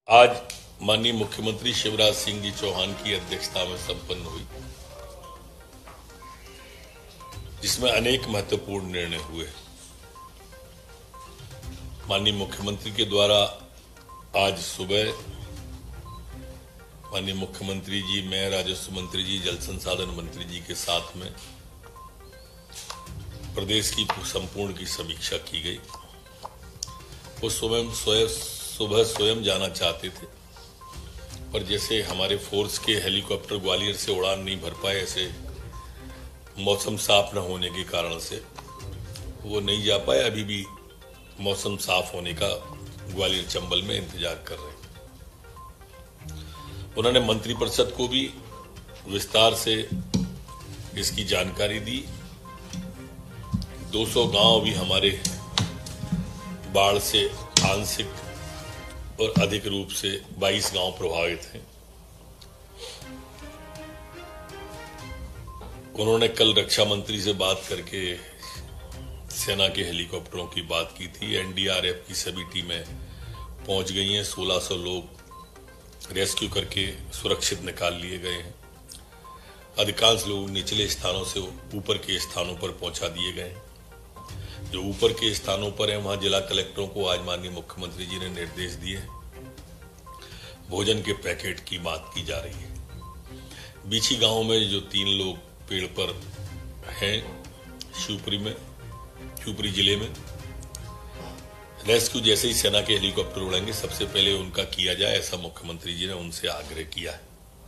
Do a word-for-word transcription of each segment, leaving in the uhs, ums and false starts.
आज माननीय मुख्यमंत्री शिवराज सिंह जी चौहान की अध्यक्षता में संपन्न हुई, जिसमें अनेक महत्वपूर्ण निर्णय हुए। माननीय मुख्यमंत्री के द्वारा आज सुबह माननीय मुख्यमंत्री जी, मैं, राजस्व मंत्री जी, जल संसाधन मंत्री जी के साथ में प्रदेश की संपूर्ण की समीक्षा की गई। वो स्वयं स्वयं सुबह स्वयं जाना चाहते थे, पर जैसे हमारे फोर्स के हेलीकॉप्टर ग्वालियर से उड़ान नहीं भर पाए, ऐसे मौसम साफ न होने के कारण से वो नहीं जा पाए। अभी भी मौसम साफ होने का ग्वालियर चंबल में इंतजार कर रहे हैं। उन्होंने मंत्रिपरिषद को भी विस्तार से इसकी जानकारी दी। दो सौ गांव भी हमारे बाढ़ से आंशिक और अधिक रूप से बाईस गांव प्रभावित हैं। उन्होंने कल रक्षा मंत्री से बात करके सेना के हेलीकॉप्टरों की बात की थी। एनडीआरएफ की सभी टीमें पहुंच गई हैं। सोलह सौ लोग रेस्क्यू करके सुरक्षित निकाल लिए गए हैं। अधिकांश लोग निचले स्थानों से ऊपर के स्थानों पर पहुंचा दिए गए हैं। जो ऊपर के स्थानों पर हैं, वहां जिला कलेक्टरों को आज माननीय मुख्यमंत्री जी ने निर्देश दिए। भोजन के पैकेट की बात की जा रही है। बीछी गांव में जो तीन लोग पेड़ पर हैं, शिवपुरी में, शिवपुरी जिले में, रेस्क्यू जैसे ही सेना के हेलीकॉप्टर उड़ेंगे सबसे पहले उनका किया जाए, ऐसा मुख्यमंत्री जी ने उनसे आग्रह किया है।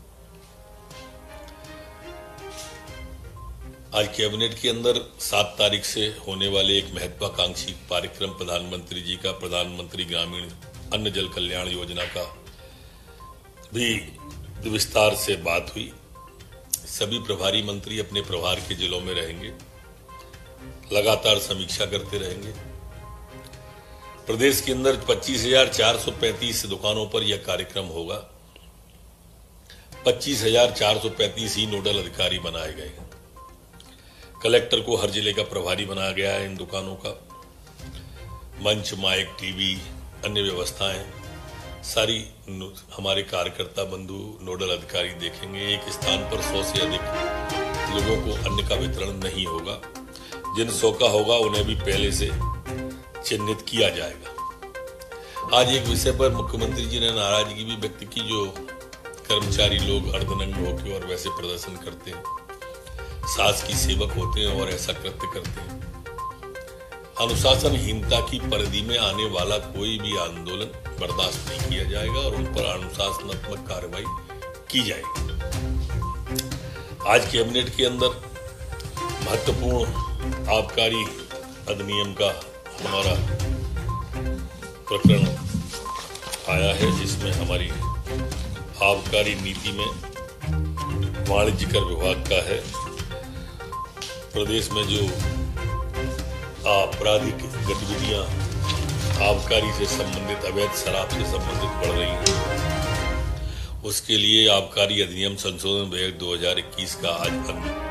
आज कैबिनेट के अंदर सात तारीख से होने वाले एक महत्वाकांक्षी कार्यक्रम प्रधानमंत्री जी का, प्रधानमंत्री ग्रामीण अन्न जल कल्याण योजना का भी विस्तार से बात हुई। सभी प्रभारी मंत्री अपने प्रभार के जिलों में रहेंगे, लगातार समीक्षा करते रहेंगे। प्रदेश के अंदर पच्चीस हजार चार सौ पैंतीस दुकानों पर यह कार्यक्रम होगा। पच्चीस हजार चार सौ पैंतीस ही नोडल अधिकारी बनाए गए हैं। कलेक्टर को हर जिले का प्रभारी बनाया गया है। इन दुकानों का मंच, माइक, टीवी, अन्य व्यवस्थाएं सारी हमारे कार्यकर्ता बंधु नोडल अधिकारी देखेंगे। एक स्थान पर सौ से अधिक लोगों को अन्न का वितरण नहीं होगा। जिन सौ का होगा उन्हें भी पहले से चिन्हित किया जाएगा। आज एक विषय पर मुख्यमंत्री जी ने नाराजगी भी व्यक्त की। जो कर्मचारी लोग अर्धनग्न होकर और वैसे प्रदर्शन करते हैं, सास की सेवक होते हैं और ऐसा कृत्य करते हैं, अनुशासनहीनता की परिधि में आने वाला कोई भी आंदोलन बर्दाश्त नहीं किया जाएगा और उन पर अनुशासनात्मक कार्रवाई की जाएगी। आज कैबिनेट के अंदर महत्वपूर्ण आबकारी अधिनियम का हमारा प्रकरण आया है, जिसमें हमारी आबकारी नीति में वाणिज्य कर विभाग का है। प्रदेश में जो आपराधिक गतिविधियां आबकारी से संबंधित, अवैध शराब से संबंधित बढ़ रही हैं, उसके लिए आबकारी अधिनियम संशोधन विधेयक दो हजार इक्कीस का आज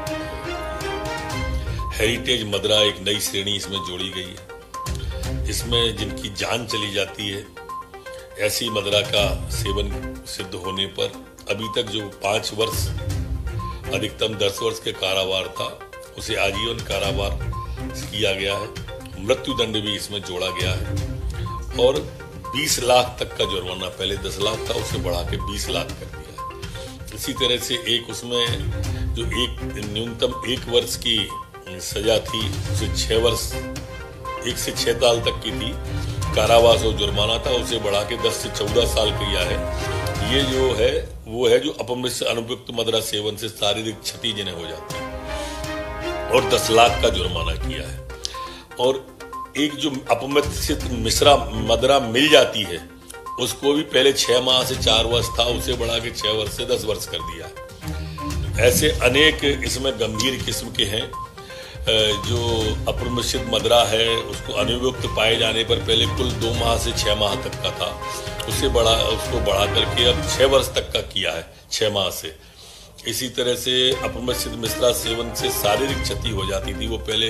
हेरिटेज मदरा एक नई श्रेणी इसमें जोड़ी गई है। इसमें जिनकी जान चली जाती है, ऐसी मदरा का सेवन सिद्ध होने पर अभी तक जो पांच वर्ष अधिकतम दस वर्ष के कारावार था, उसे आजीवन कारावार किया गया है। मृत्यु दंड भी इसमें जोड़ा गया है और बीस लाख तक का जुर्माना, पहले दस लाख था, उसे बढ़ा के बीस लाख कर दिया है। इसी तरह से एक उसमें जो एक न्यूनतम एक वर्ष की सजा थी, उसे छह वर्ष, एक से छह साल तक की थी कारावास और जुर्माना था, उसे बढ़ा के दस से चौदह साल किया है। ये जो है वो है जो अपमिश्र से अनुपयुक्त मदरा सेवन से शारीरिक क्षति जिन्हें हो जाती है, और दस लाख का जुर्माना किया है। और एक जो अपमिश्रित मिश्रा मदरा मिल जाती है, उसको भी पहले छह माह से चार वर्ष था, उसे बढ़ा के छह वर्ष से दस वर्ष कर दिया है। ऐसे अनेक इसमें गंभीर किस्म के हैं। जो अपमिश्रित मदरा है, उसको अनुपयुक्त पाए जाने पर पहले कुल दो माह से छह माह तक का था, उसे बढ़ा उसको बढ़ा करके अब छह वर्ष तक का किया है, छह माह से। इसी तरह से अपमिश्रित मिश्रा सेवन से शारीरिक क्षति हो जाती थी, वो पहले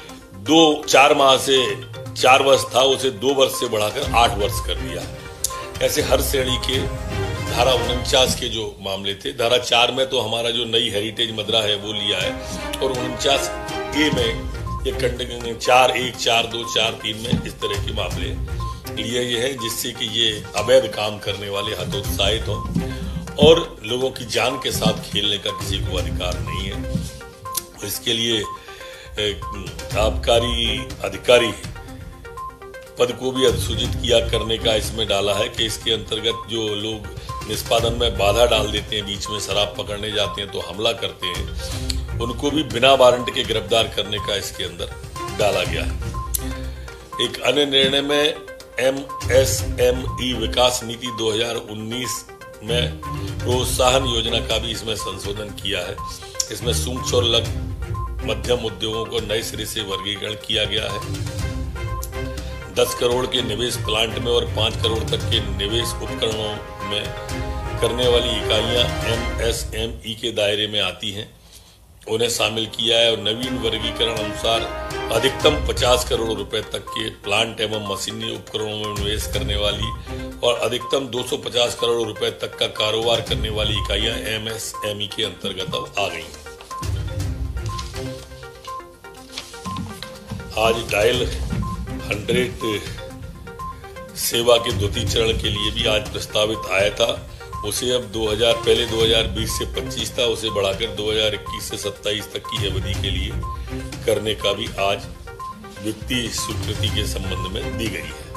दो चार माह से चार वर्ष था, उसे दो वर्ष से बढ़ाकर आठ वर्ष कर दिया है। ऐसे हर श्रेणी के धारा उनचास के जो मामले थे, धारा चार में तो हमारा जो नई हेरिटेज मदरा है वो लिया है, और उनचास ए में ये कंड चार एक चार दो चार तीन में इस तरह के मामले लिए गए हैं, जिससे कि ये अवैध काम करने वाले हतोत्साहित हों और लोगों की जान के साथ खेलने का किसी को अधिकार नहीं है। इसके लिए आबकारी अधिकारी पद को भी अधिसूचित किया करने का इसमें डाला है कि इसके अंतर्गत जो लोग निष्पादन में बाधा डाल देते हैं, बीच में शराब पकड़ने जाते हैं तो हमला करते हैं, उनको भी बिना वारंट के गिरफ्तार करने का इसके अंदर डाला गया है। एक अन्य निर्णय में एम एस एम ई विकास नीति दो हज़ार उन्नीस में प्रोत्साहन योजना का भी इसमें संशोधन किया है। इसमें सूक्ष्म और लघु मध्यम उद्योगों को नए सिरे से वर्गीकरण किया गया है। दस करोड़ के निवेश प्लांट में और पाँच करोड़ तक के निवेश उपकरणों में करने वाली इकाइयां एम एस एम ई के दायरे में आती हैं, उन्हें शामिल किया है। और नवीन वर्गीकरण अनुसार अधिकतम पचास करोड़ रुपए तक के प्लांट एवं मशीनरी उपकरणों में निवेश करने वाली और अधिकतम दो सौ पचास करोड़ रुपए तक का कारोबार करने वाली इकाइयां एम एस एम ई के अंतर्गत अब आ गई हैं। आज डायल हंड्रेड सेवा के द्वितीय चरण के लिए भी आज प्रस्तावित आया था। उसे अब दो हज़ार पहले दो हज़ार बीस से पच्चीस था, उसे बढ़ाकर दो हज़ार इक्कीस से सत्ताईस तक की अवधि के लिए करने का भी आज वित्तीय स्वीकृति के संबंध में दी गई है।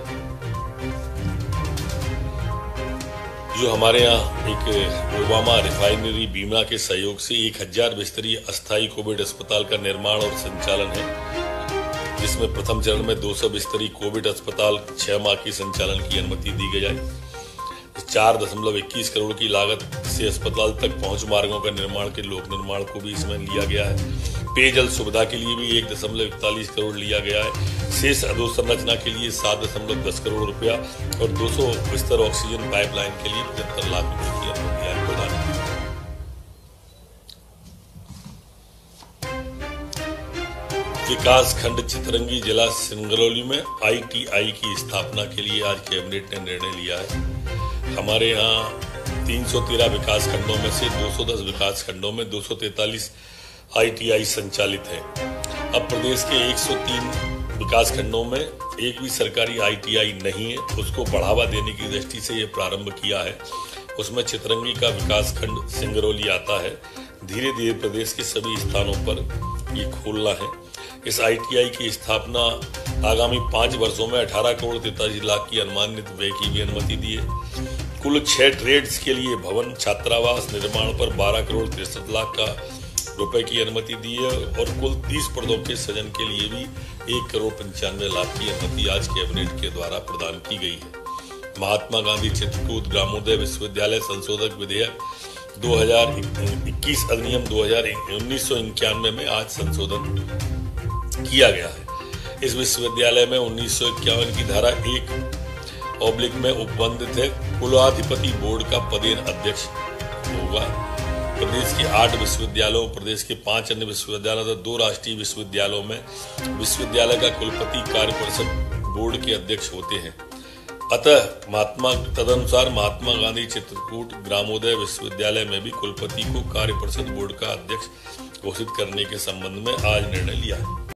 जो हमारे यहाँ एक ओबामा रिफाइनरी बीमा के सहयोग से एक हजार बिस्तरीय अस्थायी कोविड अस्पताल का निर्माण और संचालन है, जिसमें प्रथम चरण में दो सौ बिस्तरी कोविड अस्पताल छह माह की संचालन की अनुमति दी गई। चार दशमलव इक्कीस करोड़ की लागत से अस्पताल तक पहुंच मार्गों का निर्माण के लोक निर्माण को भी इसमें लिया गया है। पेयजल सुविधा के लिए भी एक दशमलव इकतालीस करोड़ लिया गया है। शेष अधोसंरचना के लिए सात दशमलव दस करोड़ रुपया और दो सौ बिस्तर ऑक्सीजन पाइपलाइन के लिए पचहत्तर लाख रुपए की अनुमति प्रदान की। विकास खंड चितरंगी जिला सिंगरौली में आई टी आई की स्थापना के लिए आज कैबिनेट ने निर्णय लिया है। हमारे यहाँ तीन सौ तेरह विकास खंडों में से दो सौ दस विकास खंडों में दो सौ तैंतालीस आई टी आई संचालित हैं। अब प्रदेश के एक सौ तीन विकास खंडों में एक भी सरकारी आई टी आई नहीं है, उसको बढ़ावा देने की दृष्टि से ये प्रारंभ किया है। उसमें चितरंगी का विकास खंड सिंगरौली आता है। धीरे धीरे प्रदेश के सभी स्थानों पर ये खोलना है। इस आई टी आई की स्थापना आगामी पांच वर्षों में अठारह करोड़ तैंतालीस लाख की अनुमानित व्यय की भी अनुमति दी है। कुल छह ट्रेड्स के लिए भवन छात्रावास निर्माण पर बारह करोड़ तिरसठ लाख का रुपए की अनुमति दी है और कुल तीस पदों के सृजन के लिए भी एक करोड़ पंचानवे लाख की अनुमति आज कैबिनेट के द्वारा प्रदान की गई है। महात्मा गांधी चित्रकूट ग्रामोदय विश्वविद्यालय संशोधक विधेयक दो हज़ार इक्कीस अधिनियम दो हज़ार उन्नीस सौ इक्यानवे में आज संशोधन किया गया है। इस विश्वविद्यालय में उन्नीस सौ इक्यावन की धारा एक ऑब्लिक में उपबंधित है कुलाधिपति बोर्ड का पदेन अध्यक्ष होगा। प्रदेश के आठ विश्वविद्यालयों, प्रदेश के पांच अन्य विश्वविद्यालयों तथा दो राष्ट्रीय विश्वविद्यालयों में विश्वविद्यालय का कुलपति कार्य परिषद बोर्ड के अध्यक्ष होते हैं। अतः महात्मा तदनुसार महात्मा गांधी चित्रकूट ग्रामोदय विश्वविद्यालय में भी कुलपति को कार्य परिषद बोर्ड का अध्यक्ष घोषित करने के संबंध में आज निर्णय लिया है।